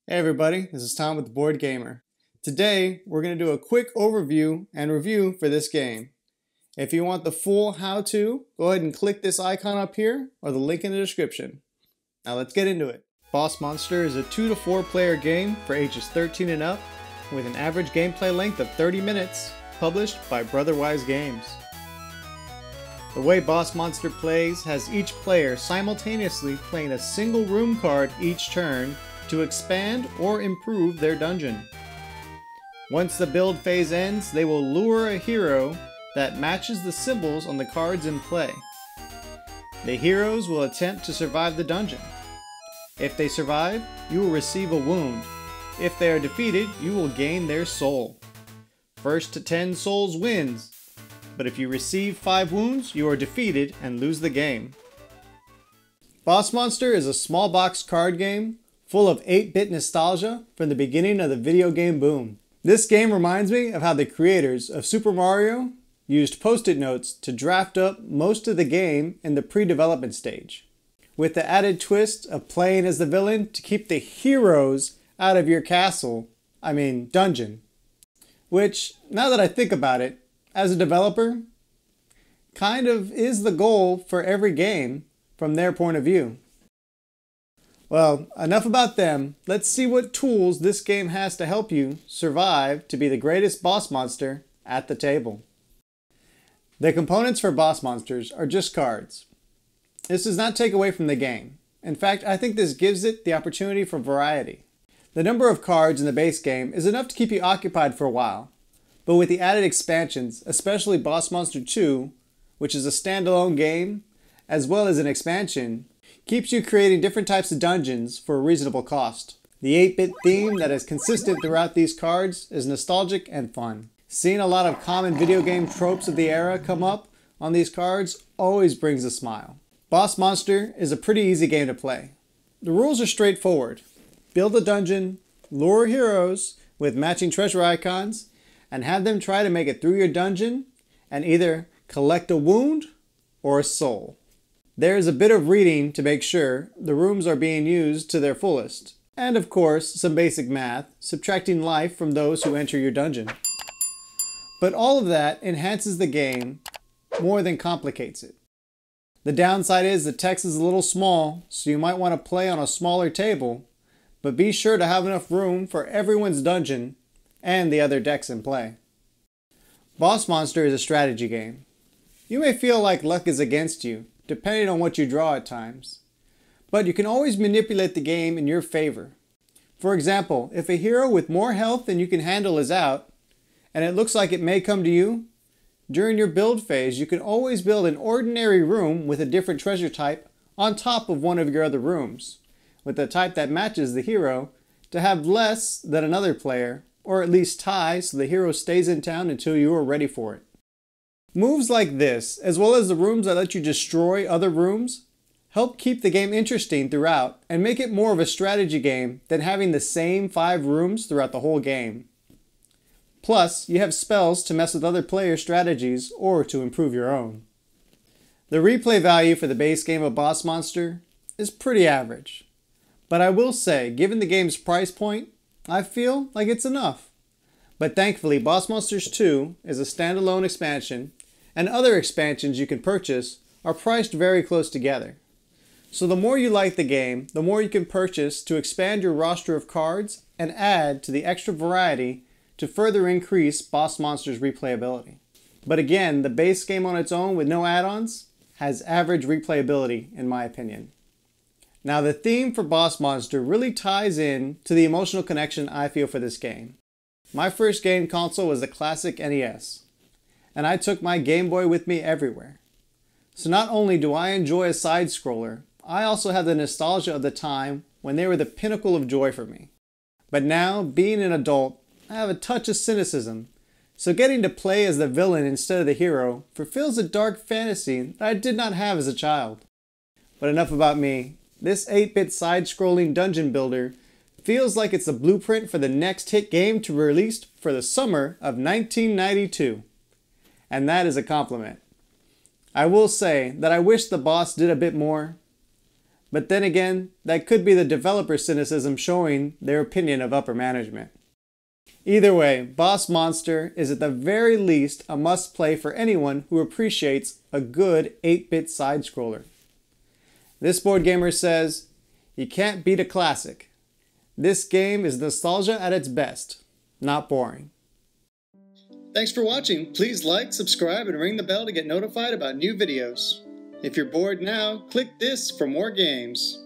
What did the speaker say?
Hey everybody, this is Tom with The Board Gamer. Today we're going to do a quick overview and review for this game. If you want the full how-to, go ahead and click this icon up here or the link in the description. Now let's get into it. Boss Monster is a 2 to 4 player game for ages 13 and up with an average gameplay length of 30 minutes, published by Brotherwise Games. The way Boss Monster plays has each player simultaneously playing a single room card each turn to expand or improve their dungeon. Once the build phase ends, they will lure a hero that matches the symbols on the cards in play. The heroes will attempt to survive the dungeon. If they survive, you will receive a wound. If they are defeated, you will gain their soul. First to 10 souls wins, but if you receive 5 wounds, you are defeated and lose the game. Boss Monster is a small box card game full of 8-bit nostalgia from the beginning of the video game boom. This game reminds me of how the creators of Super Mario used post-it notes to draft up most of the game in the pre-development stage, with the added twist of playing as the villain to keep the heroes out of your dungeon. Which, now that I think about it, as a developer, kind of is the goal for every game from their point of view. Well, enough about them. Let's see what tools this game has to help you survive to be the greatest boss monster at the table. The components for boss monsters are just cards. This does not take away from the game. In fact, I think this gives it the opportunity for variety. The number of cards in the base game is enough to keep you occupied for a while, but with the added expansions, especially Boss Monster 2, which is a standalone game, as well as an expansion, keeps you creating different types of dungeons for a reasonable cost. The 8-bit theme that is consistent throughout these cards is nostalgic and fun. Seeing a lot of common video game tropes of the era come up on these cards always brings a smile. Boss Monster is a pretty easy game to play. The rules are straightforward. Build a dungeon, lure heroes with matching treasure icons, and have them try to make it through your dungeon and either collect a wound or a soul. There is a bit of reading to make sure the rooms are being used to their fullest, and of course some basic math, subtracting life from those who enter your dungeon. But all of that enhances the game more than complicates it. The downside is the text is a little small, so you might want to play on a smaller table, but be sure to have enough room for everyone's dungeon and the other decks in play. Boss Monster is a strategy game. You may feel like luck is against you, depending on what you draw at times, but you can always manipulate the game in your favor. For example, if a hero with more health than you can handle is out, and it looks like it may come to you, during your build phase you can always build an ordinary room with a different treasure type on top of one of your other rooms, with the type that matches the hero, to have less than another player, or at least tie so the hero stays in town until you are ready for it. Moves like this, as well as the rooms that let you destroy other rooms, help keep the game interesting throughout and make it more of a strategy game than having the same 5 rooms throughout the whole game. Plus, you have spells to mess with other players' strategies or to improve your own. The replay value for the base game of Boss Monster is pretty average, but I will say, given the game's price point, I feel like it's enough. But thankfully, Boss Monsters 2 is a standalone expansion, and other expansions you can purchase are priced very close together. So the more you like the game, the more you can purchase to expand your roster of cards and add to the extra variety to further increase Boss Monster's replayability. But again, the base game on its own with no add-ons has average replayability in my opinion. Now the theme for Boss Monster really ties in to the emotional connection I feel for this game. My first game console was the classic NES, and I took my Game Boy with me everywhere. So not only do I enjoy a side-scroller, I also have the nostalgia of the time when they were the pinnacle of joy for me. But now, being an adult, I have a touch of cynicism, so getting to play as the villain instead of the hero fulfills a dark fantasy that I did not have as a child. But enough about me. This 8-bit side-scrolling dungeon builder feels like it's the blueprint for the next hit game to be released for the summer of 1992. And that is a compliment. I will say that I wish the boss did a bit more, But then again, that could be the developer cynicism showing their opinion of upper management. Either way, Boss Monster is at the very least a must-play for anyone who appreciates a good 8-bit side-scroller. This board gamer says, "You can't beat a classic. This game is nostalgia at its best, not boring." Thanks for watching. Please like, subscribe, and ring the bell to get notified about new videos. If you're bored now, click this for more games.